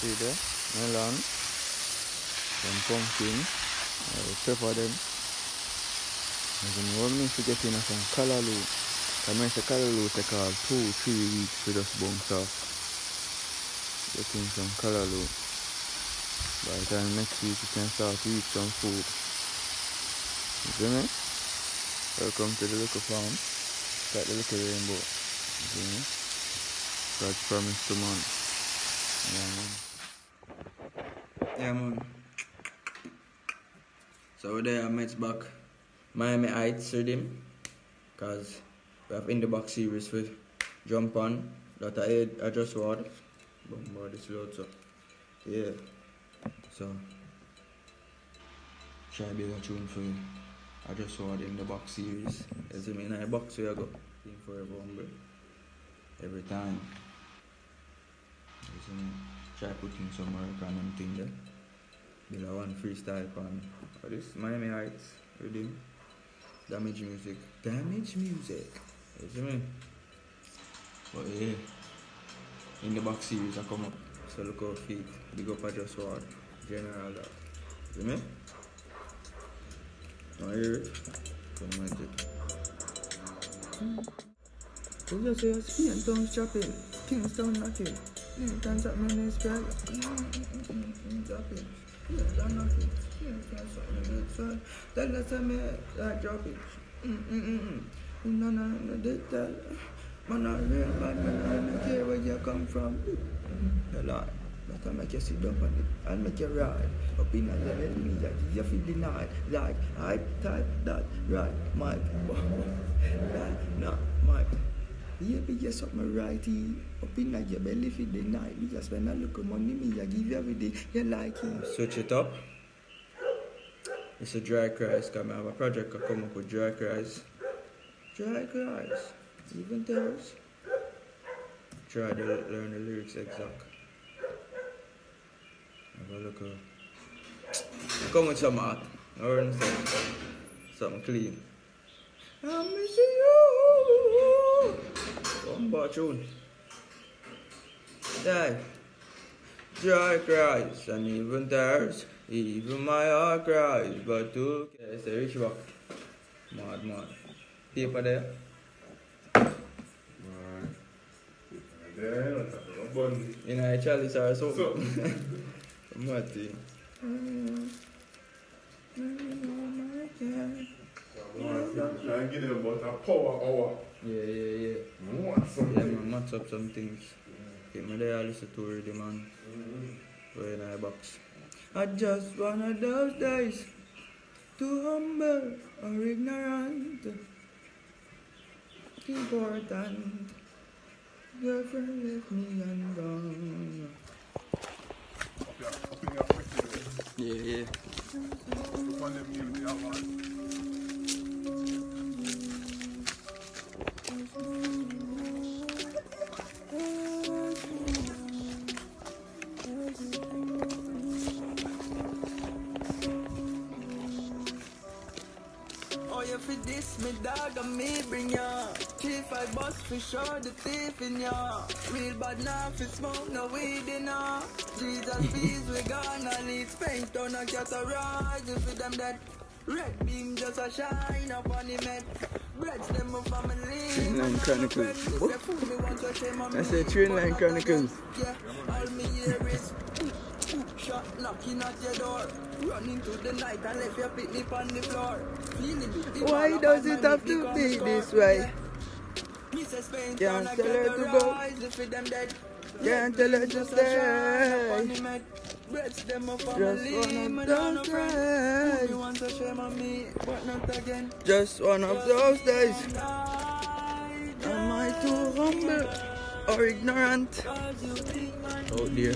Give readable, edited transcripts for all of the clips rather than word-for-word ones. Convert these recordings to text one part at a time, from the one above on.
see there, melon, some pumpkin, pepper them. And then what we need to get in some callaloo. And when I say callaloo take 2-3 weeks to just bounce off. Get in some callaloo. By the time next week you can start to eat some food. You see me? Welcome to the little farm. Got the little rainbow. You see me? God promised to man. Yeah man. So there I met back Miami Heights with him. Cause we have in the box series with jump on that I just watched. But this load so yeah. So try to be a tune for you. I just saw it in the box series. As I mean, in a box where I go. Team forever humble. Every time. As I mean, try putting some work on them thing there. Be like one freestyle on this Miami Heights with him. Damage music. Damage music. As I mean. But yeah. In the box series I come up. So look how feet. Big up I just watched. General that. You mean? Now hear it? Come at it. So just say Spain town shopping, Kingston nothing. Times at my next bag. Dropping. Kingston nothing. Kingston tell us I drop it. No, they tell. Man, I real bad, man, I don't care where you come from. The Lord. But I make you sit down on it and make you ride. Up in the level me that you feel denied. Like I type that right, Mike. Nah, Mike. You be just something right here. Up in your belly feel denied. You just spend a little money me, I give you every day. You like it. Switch it up. It's a dry cries. Come I have a project I come up with dry cries. Dry cries. Even theirs. Try to learn the lyrics exact. Have a look at. Come with some art. Or something clean. I miss you. One more tune. Die. Joy cries and even tears. Even my heart cries. But two. Okay, it's a rich back. Mad. Paper there. You know, chalice or something. Mad thing. I give them about a power hour. Yeah. Yeah, Man, match up some things. Get me there, listen to already, man. We're in a box. I just one of those days. Too humble or ignorant. Important. Girlfriend left me and gone. Yeah. Oh, you for this, me dog, and me bring ya. Chief, I bust for sure, the thief in ya. Real bad now, for smoke, no weed in ya. Jesus, peace, we gonna leave paint on a categorize. If them dead, red beam just a shine up on the med. Breads them my family. Trainline Chronicles. I said Trainline Chronicles. Yeah, all me hear is shot knocking at your door. Running to the night and left your picnic on the floor. Why does it have to be this way? Can't tell her to go. Can't tell her to stay. Just one of those days. Just one of those days. Am I too humble or ignorant? Oh dear.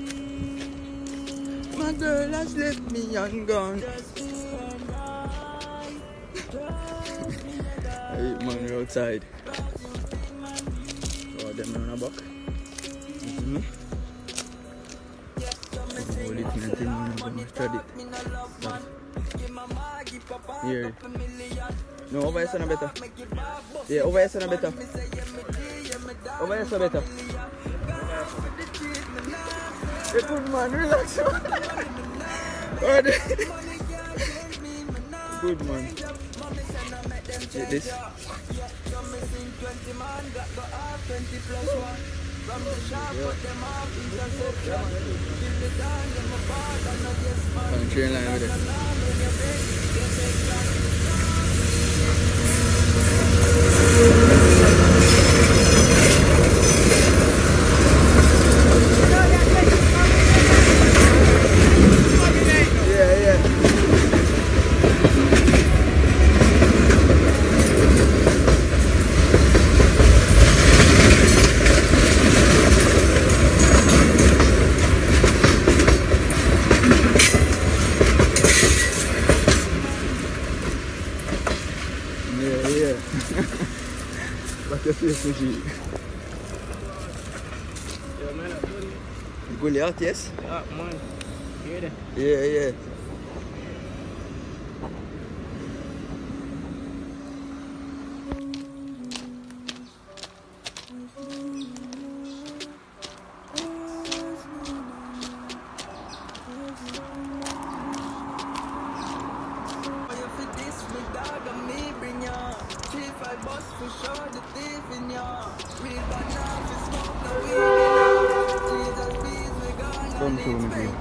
My girl has left me and gone. Hey man, we're outside. Oh, them on a buck. You see me? Oh, little thing man, I'm gonna study it. Here. No, over here sound better. Yeah, over here sound better. Over here sound better. Good man, relax man. Good man. Take this. Train line with it. Goliath, yes? Yeah, man. Hear Yeah. Come to me, please.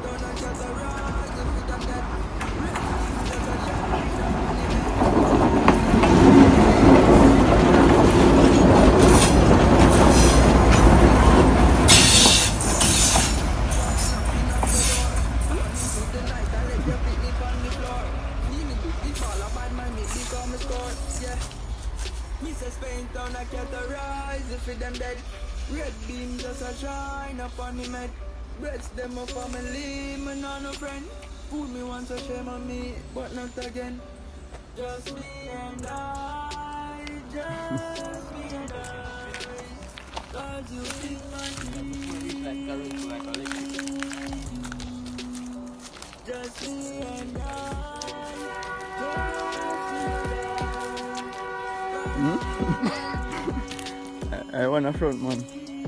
Red beam just a shine upon the med. Breads them a family, me not no friend. Fool me once a shame on me, but not again. Just me and I, just me and I. Cause you feel my need. Just me and I, just me and I. I want a front man.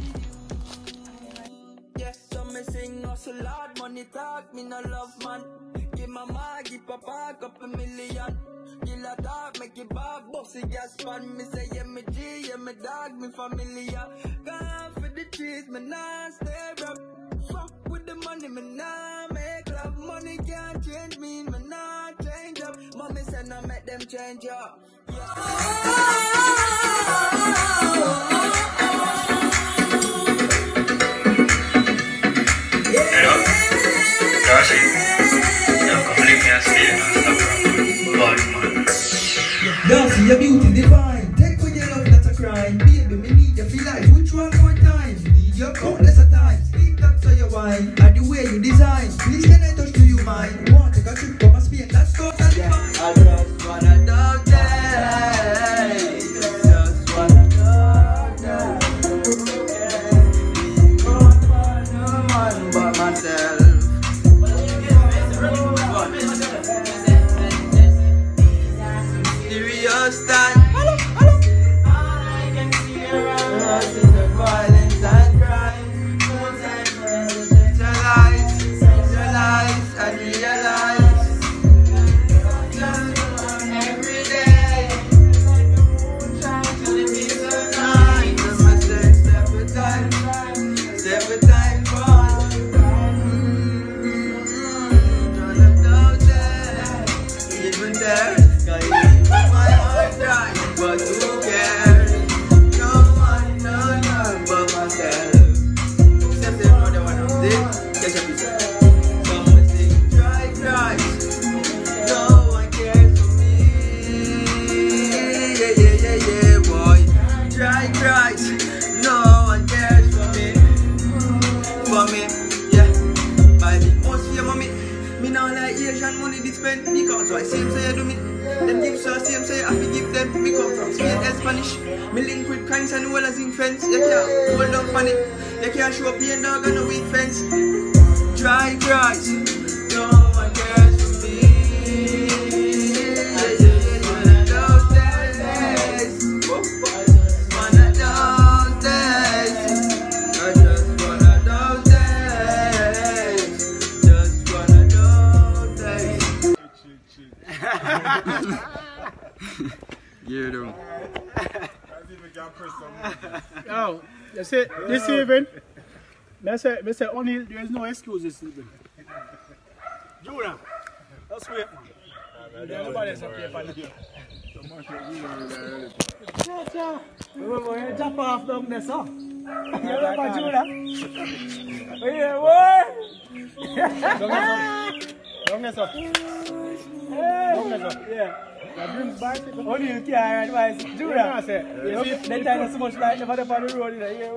Yes, so me sing hustle hard, money talk, me no love man. Give mama, give papa, couple million. Kill a talk, make it bad, bossy gas pan. Me say yeah me G, yeah me dog, me familiar. Gone for the trees, me nah stay up. Fuck with the money, me nah make love. Money can't change me, me nah change up. Mommy said no make them change up. Darcy, your beauty divine. Take for your love, that's a crime. Baby, me need you feel like which one more time? Need your countless of times. Speak that so you wine. And the way you design. Please can I touch to you mine? Want to take a trip from a Spain? That's totally fine. I just wanna know that. Just wanna know that. No one but myself. Serious time. All I can see around us is the violence and crime. Visualize and realize. Every day, trying to live peace of mind. So much step with time for. Don't know that. Even there. But who cares? No one, no but myself. Except they know they want to dig, catch a piece. Someone sing, try. No one cares for me. Yeah, boy. Try. No one cares for me. Yeah. By the most fear, mommy. Me now like Asian money to spend. Because why same say you do me. Them give so same say I forgive them. Me come from Spain and Spanish. Me link with kinds and well as in fence. You can't hold up on it. You can't show up the dog on a weak fence. Try. No one cares for me. One of those days. One of those days. I just one of those days. Gear down. Yo, you see, this evening, I say only there is no excuse this evening. Judah, let's wait, man. Nobody else up here for the remember, you jump off down there, so. You remember Judah? Yeah, boy! Don't mess up. Don't mess up. Yeah. Only you can't advise Judah. They tell us so much like never on the road. Yeah,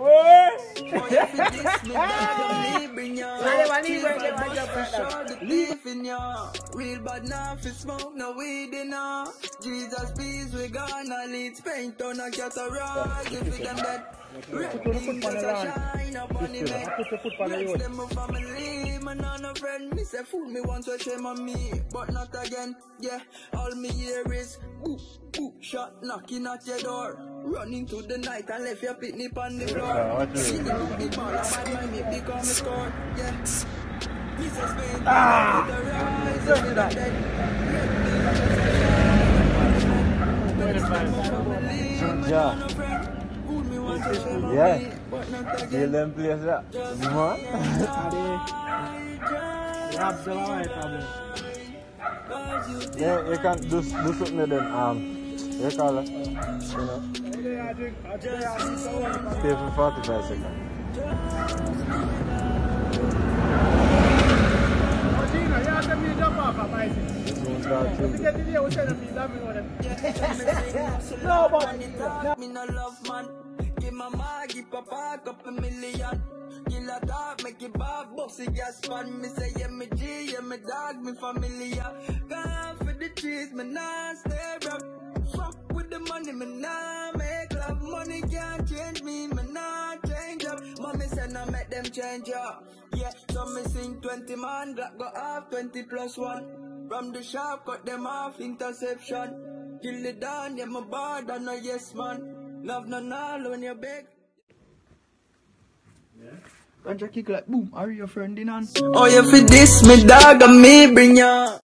real bad now for smoke, no weed in ya. Jesus peace, we gonna lead Spain, turn a cataracts if we can bet. Red beam, just a shine up on the man. Bless them my family, man and a friend. Me say fool me once, so shame on me, but not again. Yeah, all me hear is boop, boop, shot knocking at your door. Running to the night and left your picnic on the floor. See the big ball, a bad man, me become a score. Yeah. Me say Spain, the rise, if you not dead. Red beam, just a shine up on the man. Bless them my family, man and a friend. Yeah, kill them place that. You want? Yeah, you can do something with them. You call it. You know. Stay for 45 seconds. Me no love man. Give my mag, give a pack up a million. Kill a dog, make it bad, bossy gas pan. Me say yeah me G, yeah me dog, me familiar. Gone for the trees, me nah stay up. Fuck with the money, me nah make love. Money can't change me, me nah change up. Mommy said nah make them change up. Yeah, so me sing 20 man, Glock go off 20 plus 1. From the shop, cut them off, interception. Kill it down, yeah my bad, and no yes man. Love no all when you beg. Yeah. And you kick like boom, are your friend in on? Oh, you for this, me dog, and me bring ya.